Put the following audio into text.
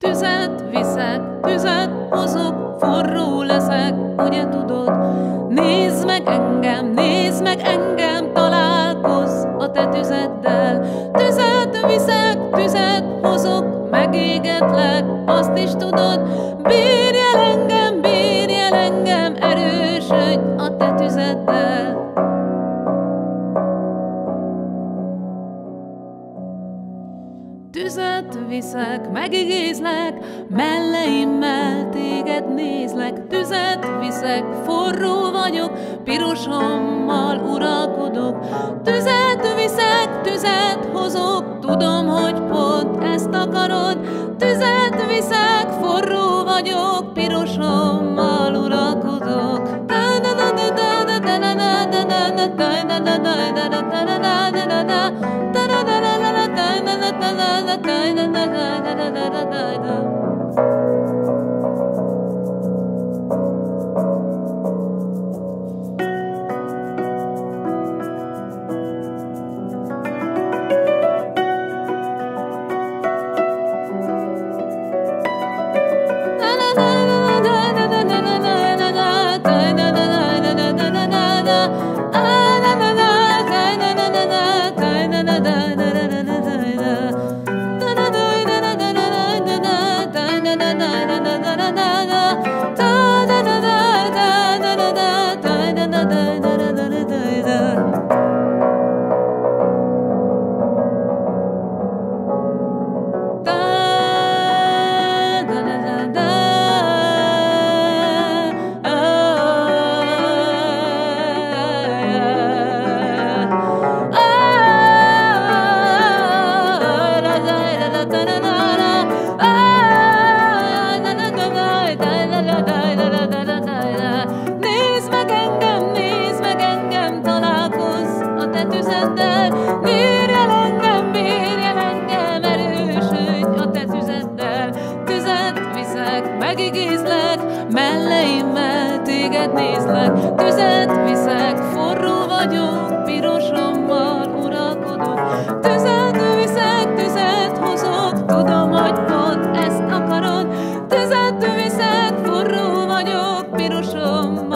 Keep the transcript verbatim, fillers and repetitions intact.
Tüzet viszek, tüzet hozok, forró leszek, ugye tudod? Nézd meg engem, nézd meg engem, találkozz a te tüzeddel. Tüzet viszek, tüzet hozok, megégetlek, azt is tudod. Bírj el engem, bírj el engem, erősödj a te tüzeddel. Tüzet viszek, megigézlek, melleimmel téged nézlek. Tüzet viszek, forró vagyok, pirosommal uralkodok. Tüzet viszek, tüzet hozok, tudom, hogy pont ezt akarod. Tüzet viszek, forró vagyok, pirosommal uralkodok. Nézd meg engem, nézd meg engem, találkozz a te tüzeddel. Bírj el engem, bírj el engem, erősödj a te tüzeddel. Tüzet viszek, megigézlek, melleimmel téged nézlek. Tüzet viszek, forró vagyok, pirosommal uralkodok. Tüzet viszek, tüzet hozok, tudom, hogy pont ezt akarod. Tüzet viszek, forró vagyok, pirosom.